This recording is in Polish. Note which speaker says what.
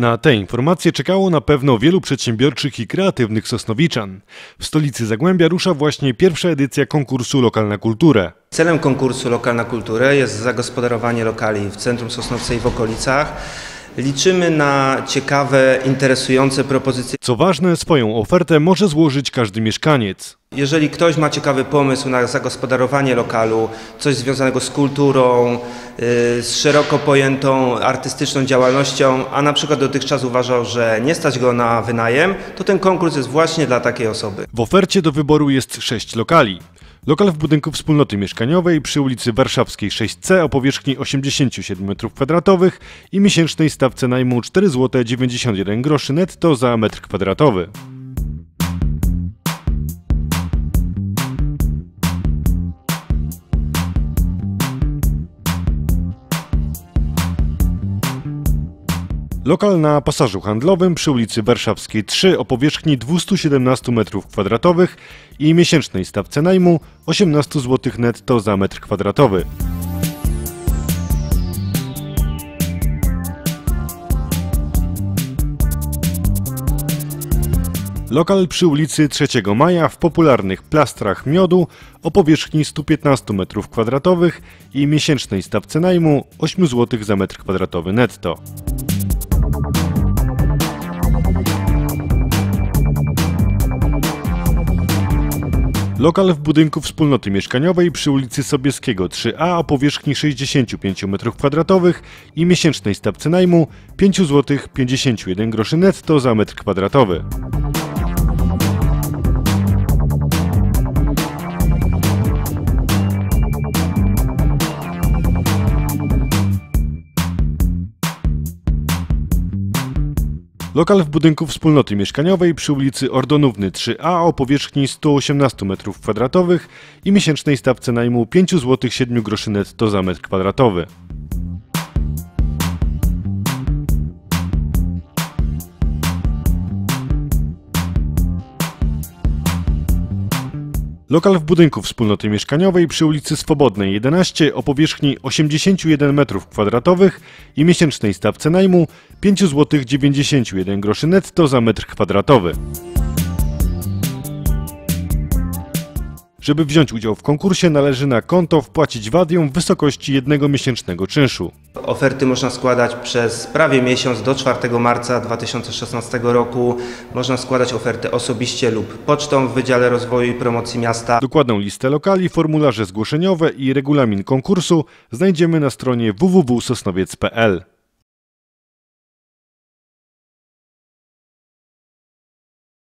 Speaker 1: Na te informacje czekało na pewno wielu przedsiębiorczych i kreatywnych sosnowiczan. W stolicy Zagłębia rusza właśnie pierwsza edycja konkursu Lokal na kulturę.
Speaker 2: Celem konkursu Lokal na kulturę jest zagospodarowanie lokali w centrum Sosnowca i w okolicach. Liczymy na ciekawe, interesujące propozycje.
Speaker 1: Co ważne, swoją ofertę może złożyć każdy mieszkaniec.
Speaker 2: Jeżeli ktoś ma ciekawy pomysł na zagospodarowanie lokalu, coś związanego z kulturą, z szeroko pojętą artystyczną działalnością, a na przykład dotychczas uważał, że nie stać go na wynajem, to ten konkurs jest właśnie dla takiej osoby.
Speaker 1: W ofercie do wyboru jest 6 lokali. Lokal w budynku wspólnoty mieszkaniowej przy ulicy Warszawskiej 6C o powierzchni 87 m2 i miesięcznej stawce najmu 4,91 zł netto za metr kwadratowy. Lokal na pasażu handlowym przy ulicy Warszawskiej 3 o powierzchni 217 m2 i miesięcznej stawce najmu 18 zł netto za metr kwadratowy. Lokal przy ulicy 3 Maja w popularnych plastrach miodu o powierzchni 115 m2 i miesięcznej stawce najmu 8 zł za metr kwadratowy netto. Lokal w budynku wspólnoty mieszkaniowej przy ulicy Sobieskiego 3A o powierzchni 65 m2 i miesięcznej stawce najmu 5,51 zł netto za metr kwadratowy. Lokal w budynku wspólnoty mieszkaniowej przy ulicy Ordonówny 3A o powierzchni 118 m2 i miesięcznej stawce najmu 5,07 zł netto za metr kwadratowy. Lokal w budynku wspólnoty mieszkaniowej przy ulicy Swobodnej 11 o powierzchni 81 m2 i miesięcznej stawce najmu 5,91 zł netto za metr kwadratowy. Żeby wziąć udział w konkursie, należy na konto wpłacić VAT-ją w wysokości 1 miesięcznego czynszu.
Speaker 2: Oferty można składać przez prawie miesiąc do 4 marca 2016 roku. Można składać oferty osobiście lub pocztą w Wydziale Rozwoju i Promocji Miasta.
Speaker 1: Dokładną listę lokali, formularze zgłoszeniowe i regulamin konkursu znajdziemy na stronie www.sosnowiec.pl.